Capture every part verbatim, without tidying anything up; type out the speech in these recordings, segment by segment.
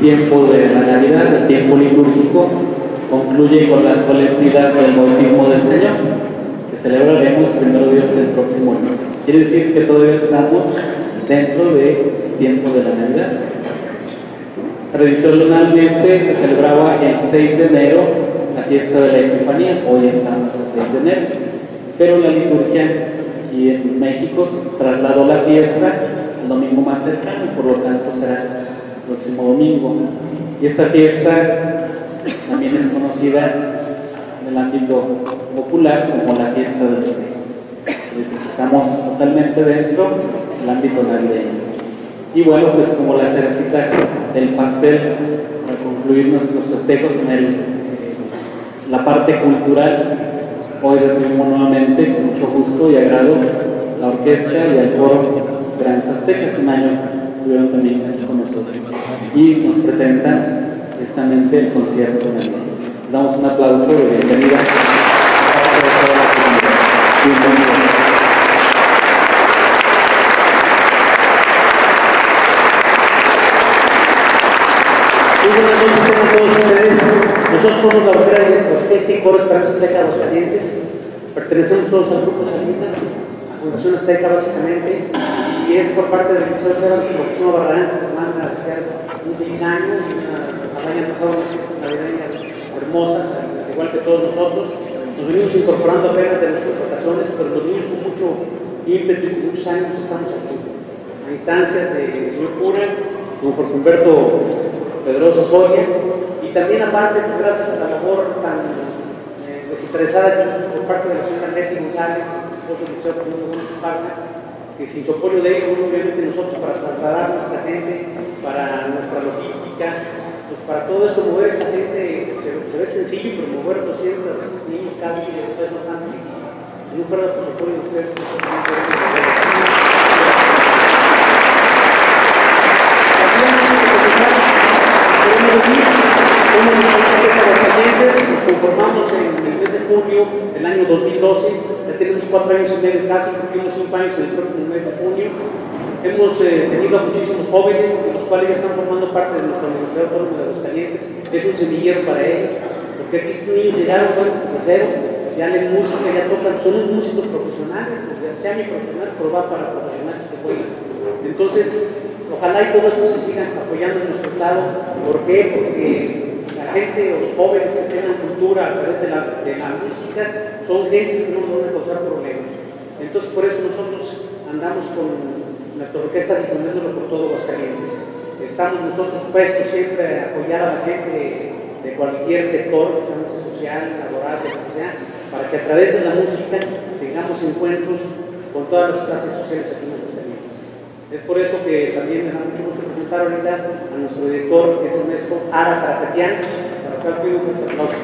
tiempo de la Navidad, el tiempo litúrgico, concluye con la solemnidad del bautismo del Señor, que celebraremos primero Dios el próximo lunes. Quiere decir que todavía estamos dentro del tiempo de la Navidad. Tradicionalmente se celebraba el seis de enero la fiesta de la Epifanía, hoy estamos a seis de enero, pero la liturgia aquí en México trasladó la fiesta al domingo más cercano y por lo tanto será el próximo domingo. Y esta fiesta también es conocida en el ámbito popular como la fiesta de los Reyes. Es decir, que estamos totalmente dentro del ámbito navideño. Y bueno, pues como la cerecita del pastel, para concluir nuestros festejos en el, eh, la parte cultural, hoy recibimos nuevamente con mucho gusto y agrado la orquesta y el coro Esperanza Azteca. Hace un año estuvieron también aquí con nosotros y nos presentan precisamente el concierto navideño. Les damos un aplauso de bienvenida a toda la comunidad. Bienvenidos. Muy buenas noches tengan todos ustedes. Nosotros somos la Orquesta y Coro Esperanza Azteca de Aguascalientes. Pertenecemos todos al Grupo Salinas, a Fundación Azteca básicamente, y es por parte del Liceo Esteban Profesor Barragán que nos manda a desear un feliz año y una, ojalá hayan pasado unas fiestas navideñas hermosas, al igual que todos nosotros. Nos venimos incorporando apenas de nuestras vacaciones, pero los niños con mucho ímpetu y con muchos ánimos estamos aquí, a instancias del señor cura, como por Humberto Pedrosa Soria, y también aparte, pues, gracias a la labor tan eh, desinteresada por parte de la señora Leti González, su esposo Liceo Fernando Gómez Esparza, que sin su apoyo de ellos, obviamente nosotros para trasladar nuestra gente, para nuestra logística, pues para todo esto, mover esta gente, se, se ve sencillo, pero mover doscientos niños casi es bastante difícil. Si no fuera por su apoyo de ustedes, nosotros no podemos. Queremos decir, somos Esperanza Azteca de Aguascalientes, nos conformamos en el mes de junio del año dos mil doce, ya tenemos cuatro años y medio casi, cumplimos cinco años en el próximo mes de junio. Hemos eh, tenido a muchísimos jóvenes, los cuales ya están formando parte de nuestra Universidad Autónoma de Aguascalientes, es un semillero para ellos, porque aquí estos niños llegaron, bueno, pues de cero, ya leen música, ya tocan, son unos músicos profesionales, sean profesionales, pero va para profesionales que juegan. Entonces, ojalá y todo esto se sigan apoyando en nuestro estado. ¿Por qué? Porque la gente o los jóvenes que tengan cultura a través de la, de la música son gentes que no nos van a causar problemas. Entonces, por eso nosotros andamos con nuestra orquesta difundiéndolo por todo Aguascalientes. Estamos nosotros prestos siempre a apoyar a la gente de cualquier sector, sea social, laboral, de lo que sea, para que a través de la música tengamos encuentros con todas las clases sociales aquí en Aguascalientes. Es por eso que también me da mucho gusto presentar ahorita a nuestro director, que es el maestro Ara Carapetian, para el cual pido un fuerte aplauso.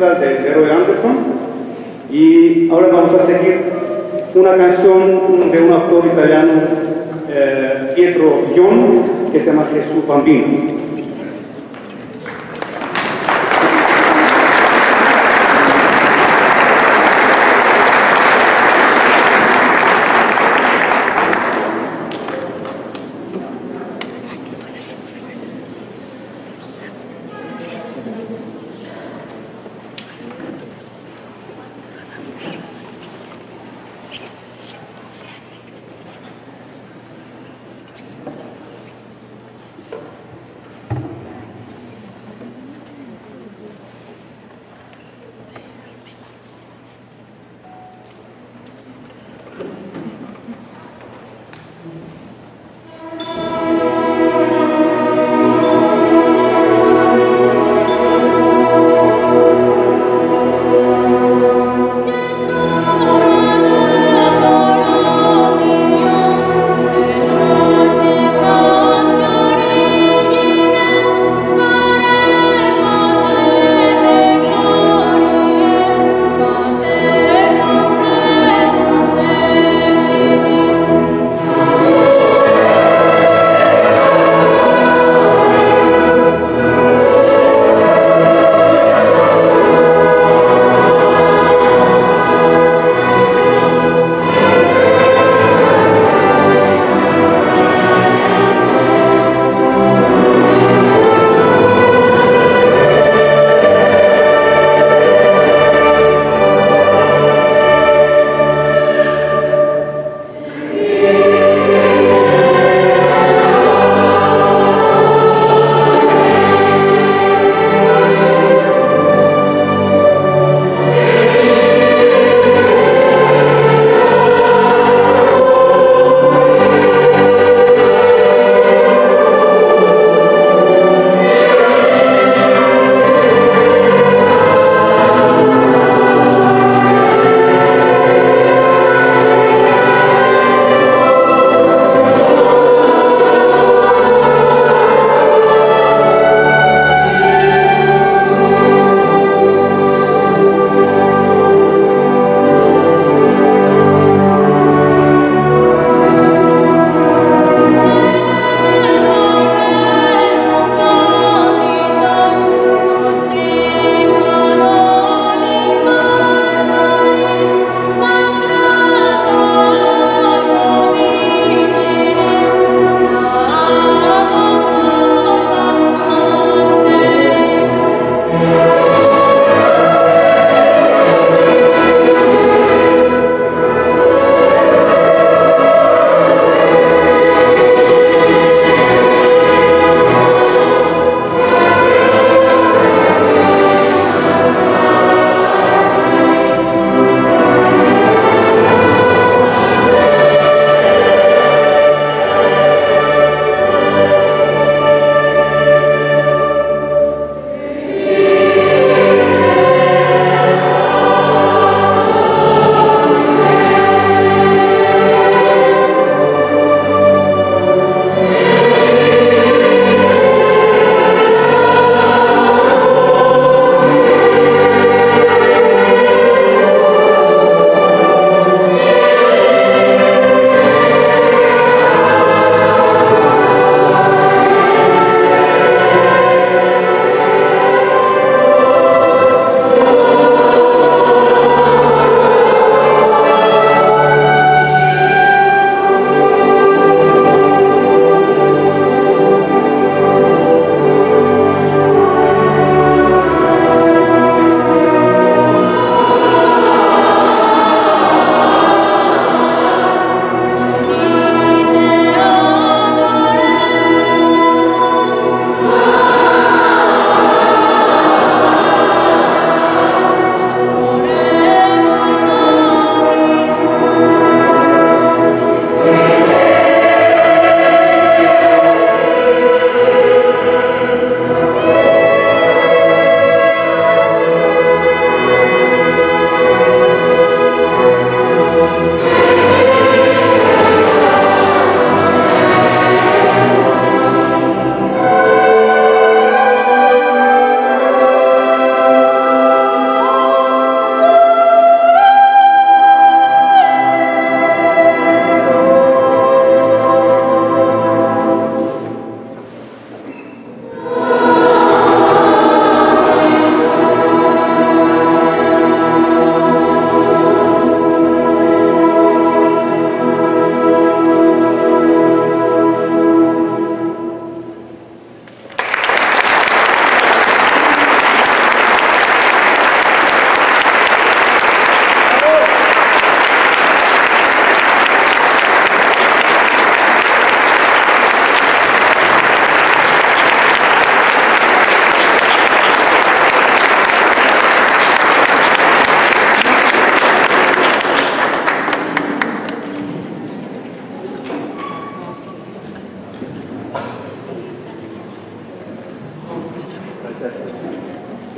orquesta de Leroy Anderson. Y ahora vamos a seguir una canción de un autor italiano, eh, Pietro Ion, que se llama Jesús Bambino.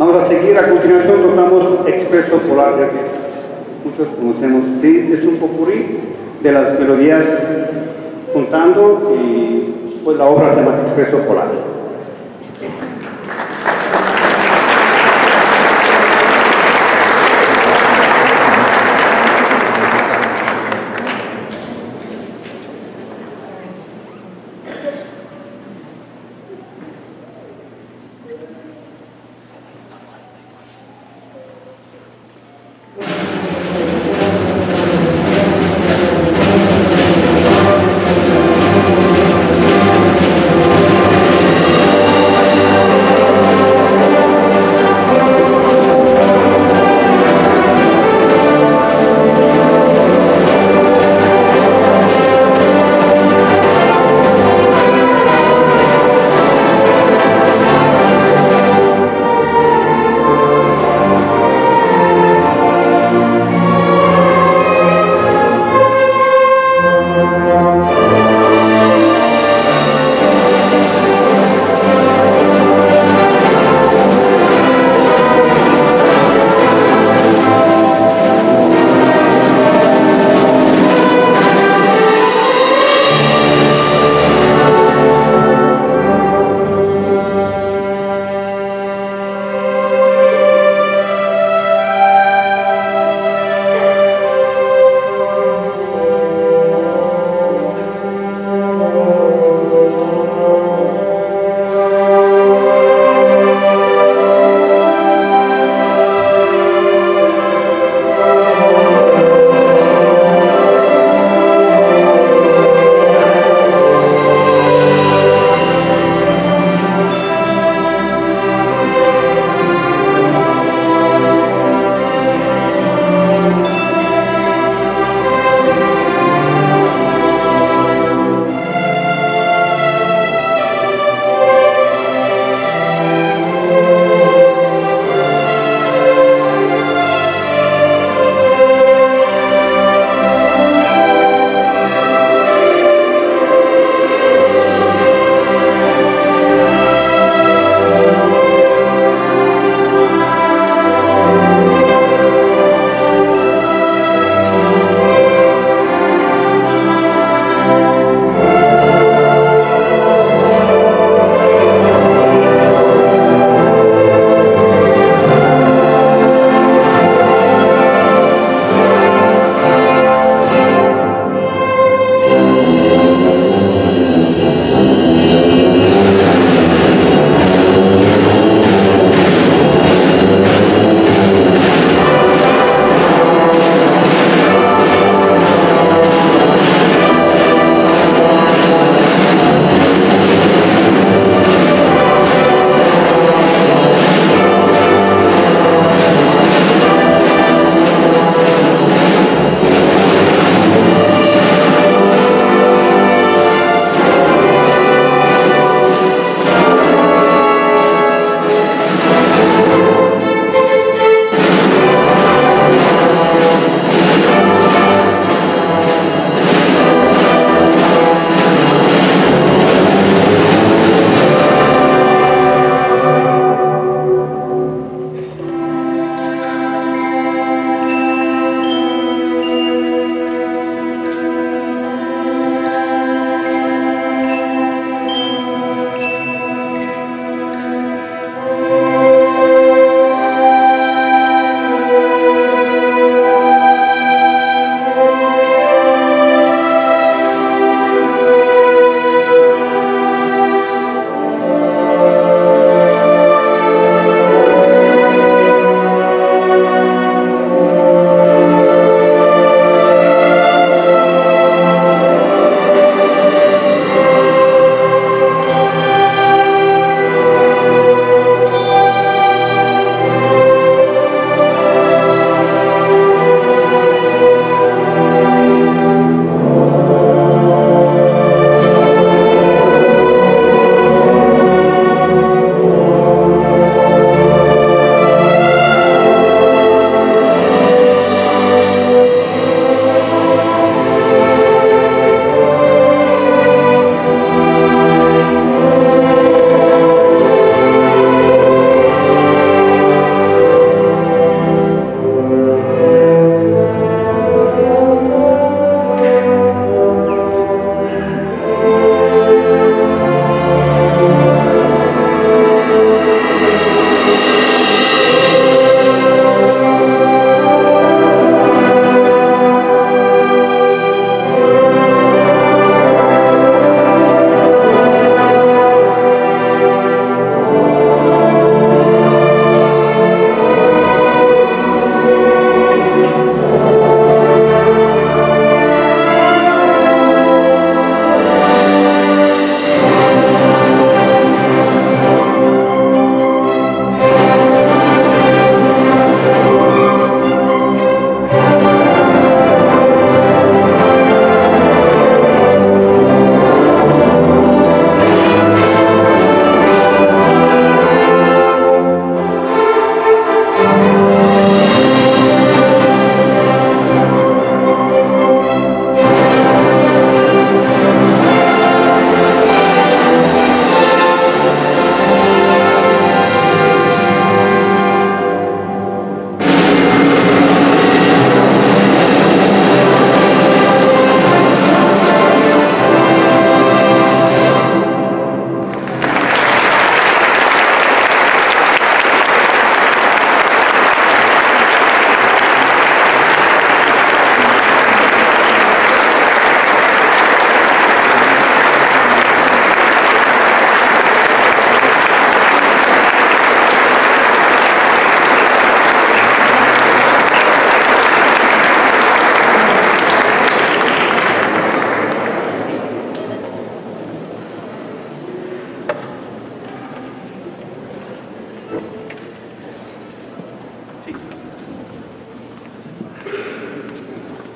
Vamos a seguir, a continuación tocamos Expreso Polar, creo que muchos conocemos. Sí, es un popurrí de las melodías juntando y pues la obra se llama Expreso Polar. Thank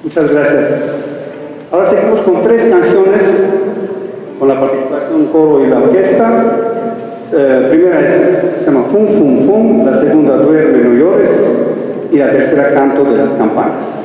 Muchas gracias. Ahora seguimos con tres canciones con la participación del coro y la orquesta. Eh, primera es, se llama Fum Fum Fum, la segunda Duerme no llores y la tercera Canto de las campanas.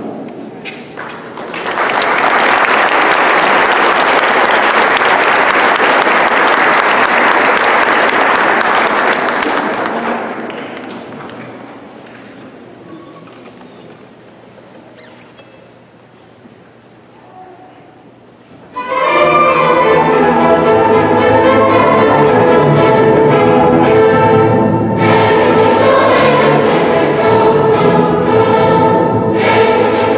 Thank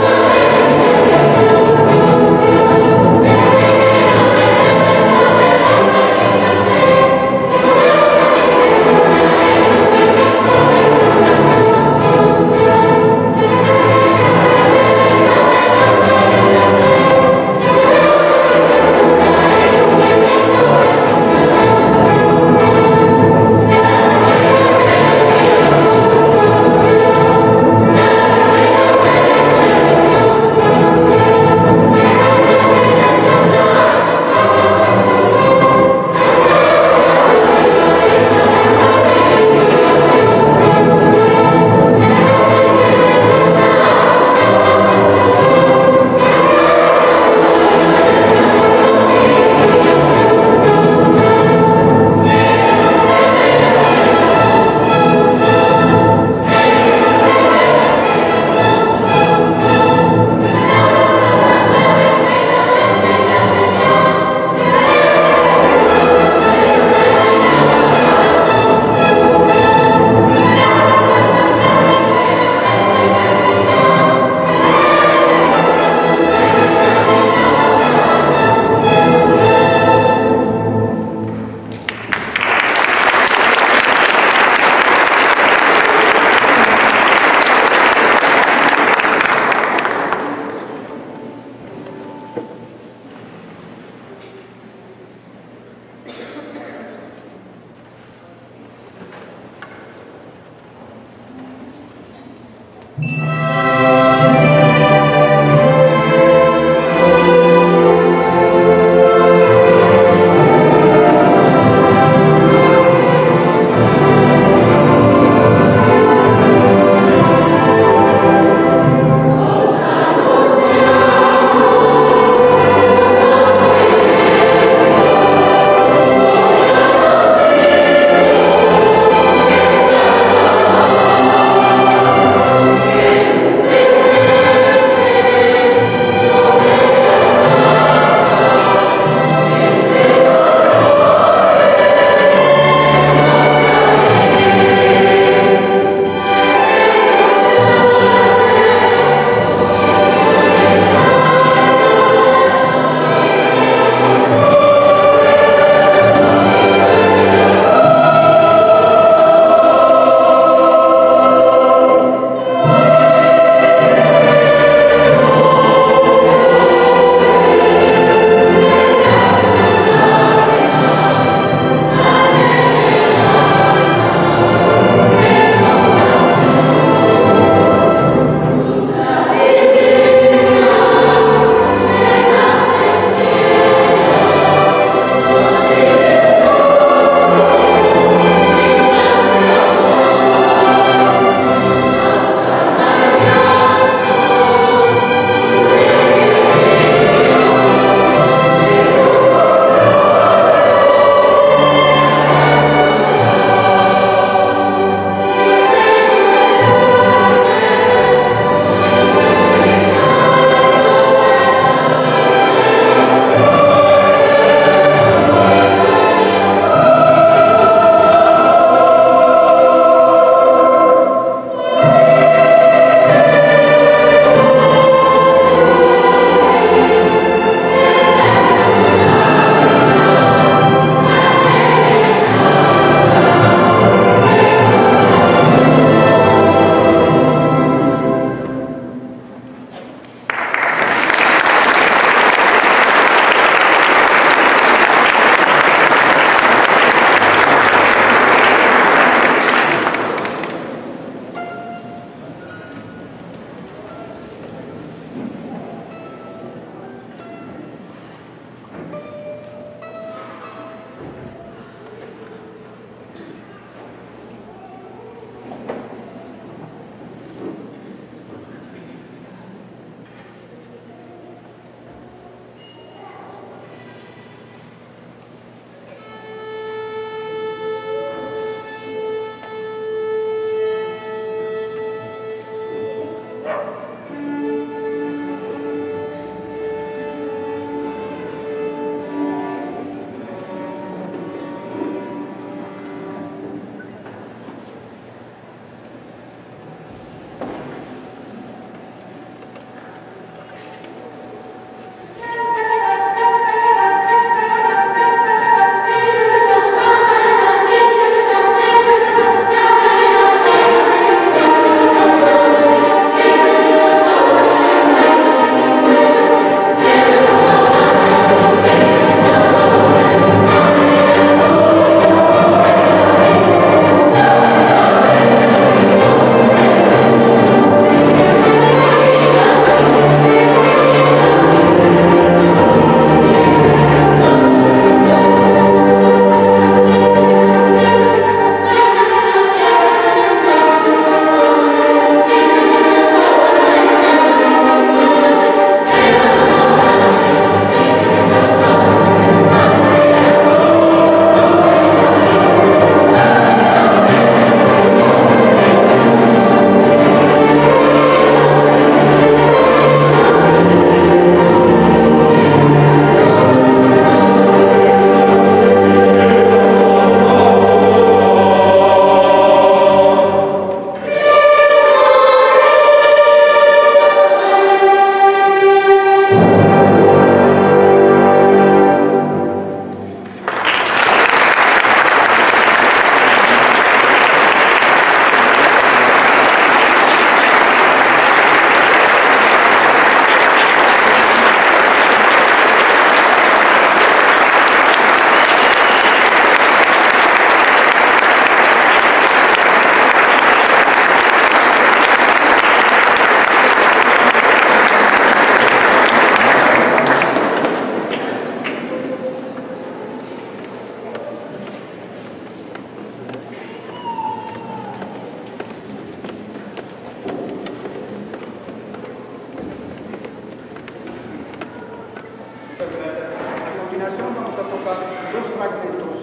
Muchas gracias. A continuación vamos a tocar dos fragmentos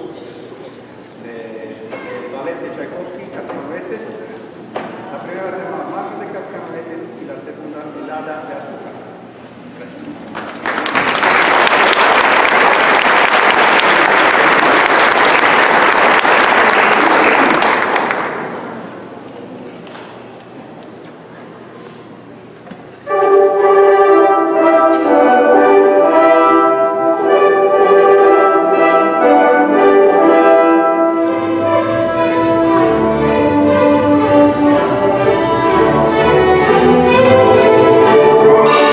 del ballet de Tchaikovsky, Cascanueces. La primera se llama Marcha de Cascanueces y la segunda Helada de Azúcar. Gracias. Thank you.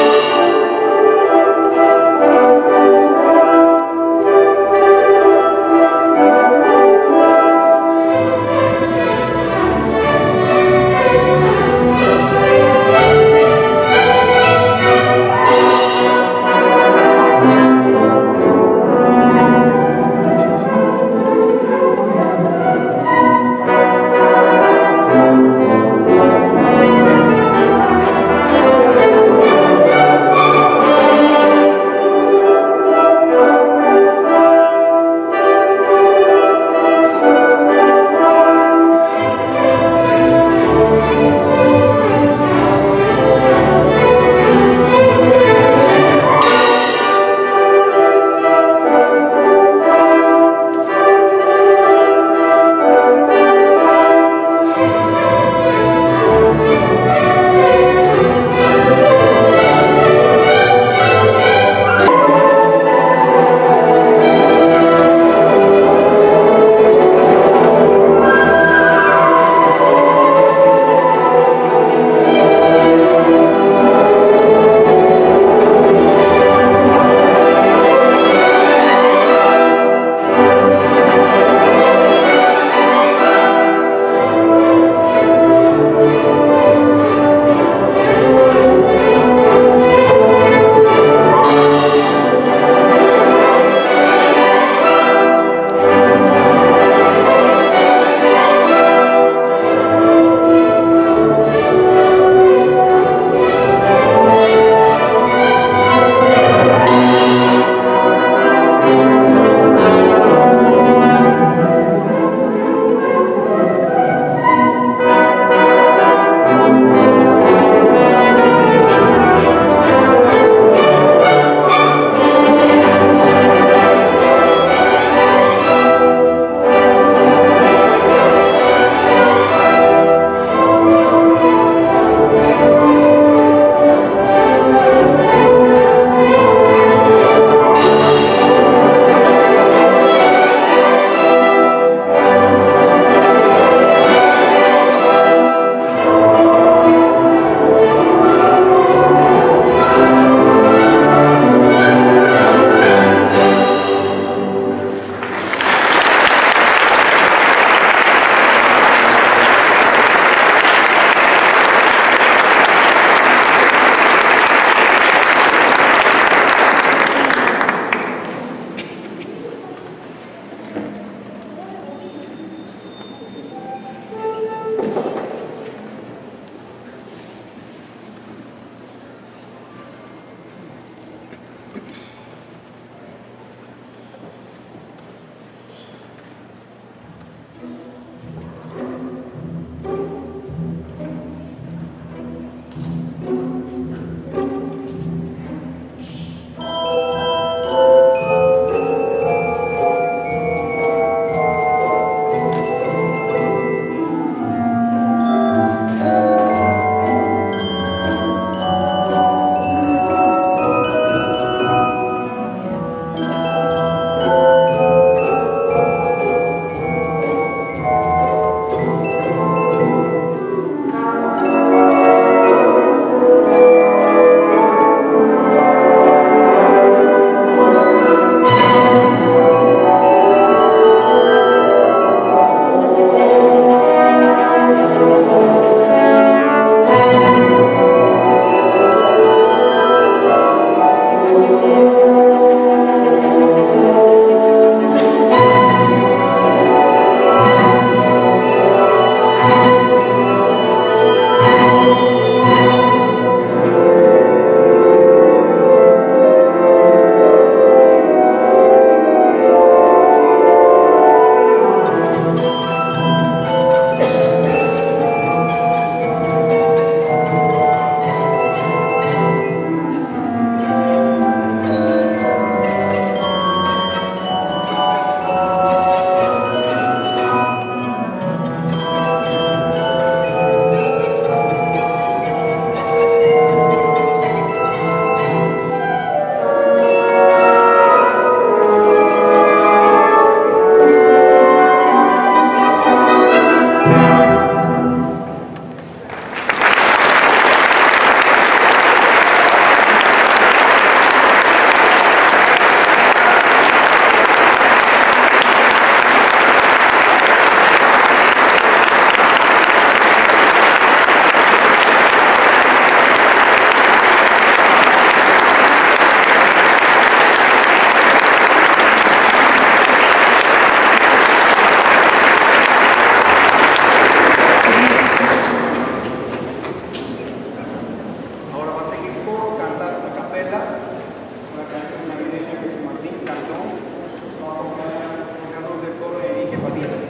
Rueda, la canción navideña que es Martín Cantón, ganador de coro Enrique Padilla.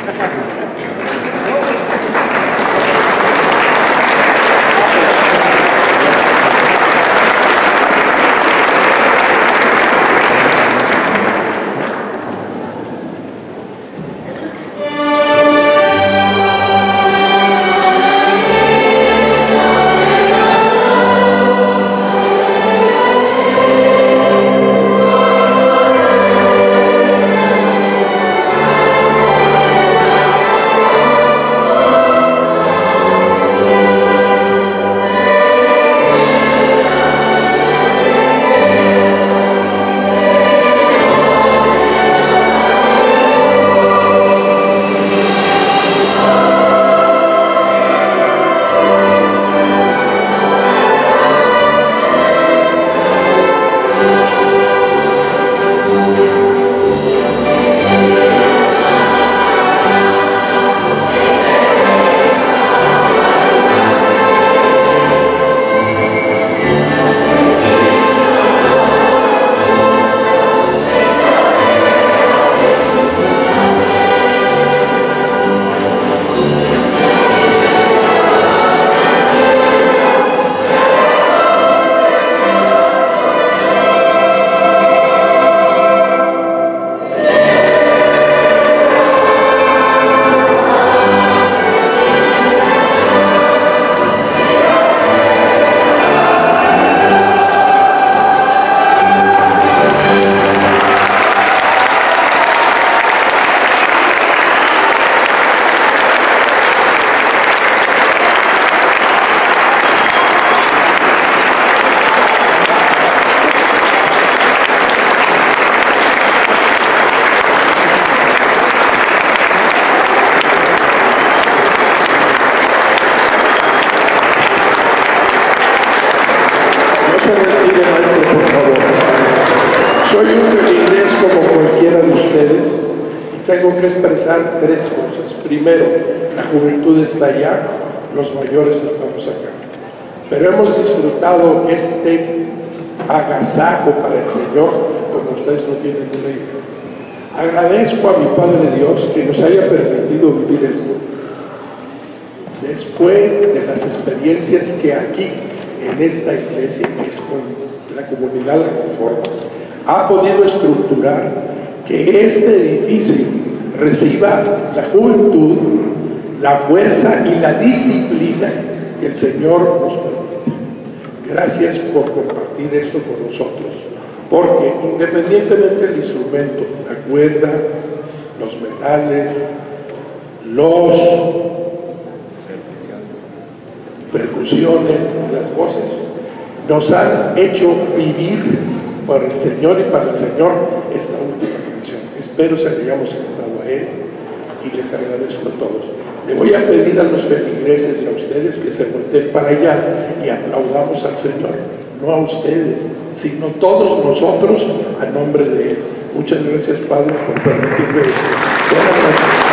Tengo que expresar tres cosas. Primero, la juventud está allá, los mayores estamos acá. Pero hemos disfrutado este agasajo para el Señor como ustedes no tienen una idea. Agradezco a mi Padre Dios que nos haya permitido vivir esto. Después de las experiencias que aquí, en esta iglesia, que es con la comunidad La Conforma, ha podido estructurar que este edificio reciba la juventud, la fuerza y la disciplina que el Señor nos permite. Gracias por compartir esto con nosotros, porque independientemente del instrumento, la cuerda, los metales, los percusiones, las voces, nos han hecho vivir para el Señor y para el Señor esta última canción. Espero se la hayamos cantado a Él y les agradezco a todos. Le voy a pedir a los feligreses y a ustedes que se volteen para allá y aplaudamos al Señor, no a ustedes, sino todos nosotros a nombre de Él. Muchas gracias, Padre, por permitirme esto. Buenas noches.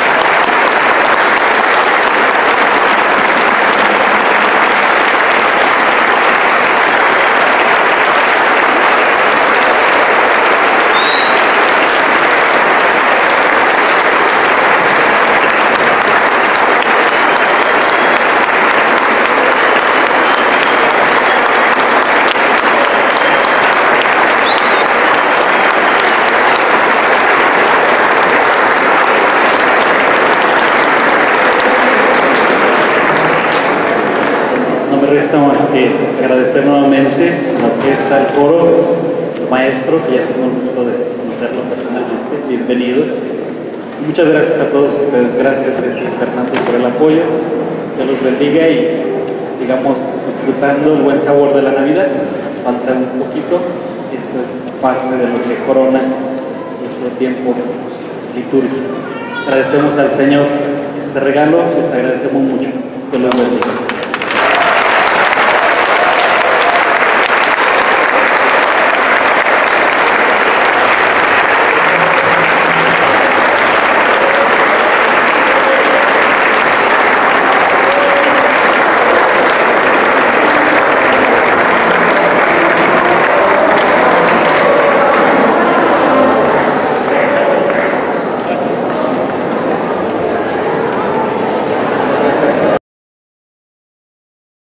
Resta más que agradecer nuevamente a la orquesta, al coro, al maestro, que ya tengo el gusto de conocerlo personalmente. Bienvenido. Muchas gracias a todos ustedes. Gracias, Betty y Fernando, por el apoyo. Dios los bendiga y sigamos disfrutando el buen sabor de la Navidad. Nos falta un poquito. Esto es parte de lo que corona nuestro tiempo litúrgico. Agradecemos al Señor este regalo. Les agradecemos mucho. Dios los bendiga.